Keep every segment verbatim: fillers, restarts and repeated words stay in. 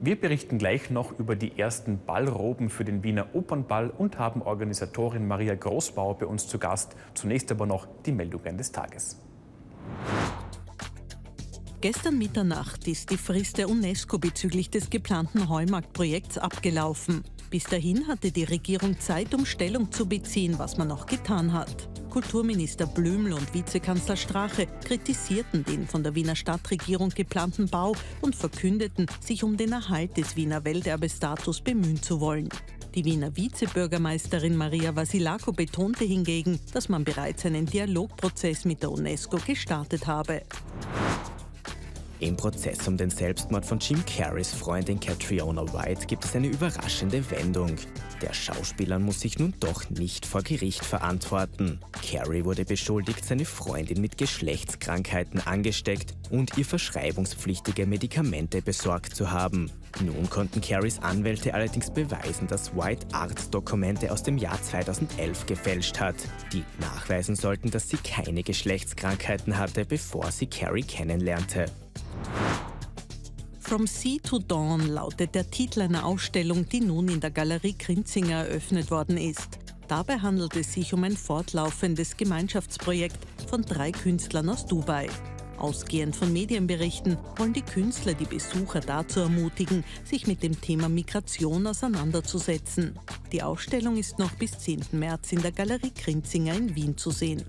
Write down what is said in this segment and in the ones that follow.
Wir berichten gleich noch über die ersten Ballroben für den Wiener Opernball und haben Organisatorin Maria Großbauer bei uns zu Gast. Zunächst aber noch die Meldungen des Tages. Gestern Mitternacht ist die Frist der UNESCO bezüglich des geplanten Heumarktprojekts abgelaufen. Bis dahin hatte die Regierung Zeit, um Stellung zu beziehen, was man noch getan hat. Kulturminister Blümel und Vizekanzler Strache kritisierten den von der Wiener Stadtregierung geplanten Bau und verkündeten, sich um den Erhalt des Wiener Welterbestatus bemühen zu wollen. Die Wiener Vizebürgermeisterin Maria Vasilako betonte hingegen, dass man bereits einen Dialogprozess mit der UNESCO gestartet habe. Im Prozess um den Selbstmord von Jim Carreys Freundin Catriona White gibt es eine überraschende Wendung. Der Schauspieler muss sich nun doch nicht vor Gericht verantworten. Carrey wurde beschuldigt, seine Freundin mit Geschlechtskrankheiten angesteckt und ihr verschreibungspflichtige Medikamente besorgt zu haben. Nun konnten Carreys Anwälte allerdings beweisen, dass White Arztdokumente aus dem Jahr zweitausendelf gefälscht hat, die nachweisen sollten, dass sie keine Geschlechtskrankheiten hatte, bevor sie Carrey kennenlernte. From Sea to Dawn lautet der Titel einer Ausstellung, die nun in der Galerie Krinzinger eröffnet worden ist. Dabei handelt es sich um ein fortlaufendes Gemeinschaftsprojekt von drei Künstlern aus Dubai. Ausgehend von Medienberichten wollen die Künstler die Besucher dazu ermutigen, sich mit dem Thema Migration auseinanderzusetzen. Die Ausstellung ist noch bis zehnten März in der Galerie Krinzinger in Wien zu sehen.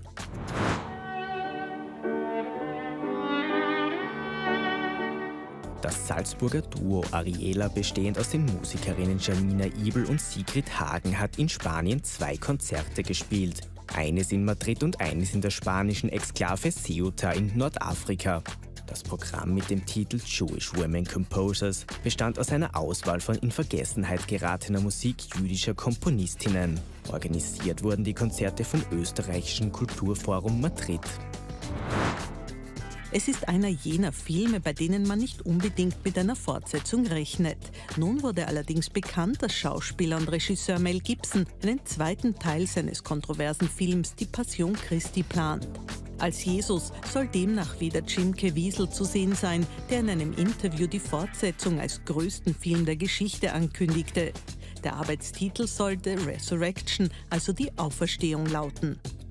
Das Salzburger Duo Ariela, bestehend aus den Musikerinnen Janina Ibel und Sigrid Hagen, hat in Spanien zwei Konzerte gespielt. Eines in Madrid und eines in der spanischen Exklave Ceuta in Nordafrika. Das Programm mit dem Titel Jewish Women Composers bestand aus einer Auswahl von in Vergessenheit geratener Musik jüdischer Komponistinnen. Organisiert wurden die Konzerte vom Österreichischen Kulturforum Madrid. Es ist einer jener Filme, bei denen man nicht unbedingt mit einer Fortsetzung rechnet. Nun wurde allerdings bekannt, dass Schauspieler und Regisseur Mel Gibson einen zweiten Teil seines kontroversen Films Die Passion Christi plant. Als Jesus soll demnach wieder Jim Caviezel zu sehen sein, der in einem Interview die Fortsetzung als größten Film der Geschichte ankündigte. Der Arbeitstitel sollte Resurrection, also die Auferstehung, lauten.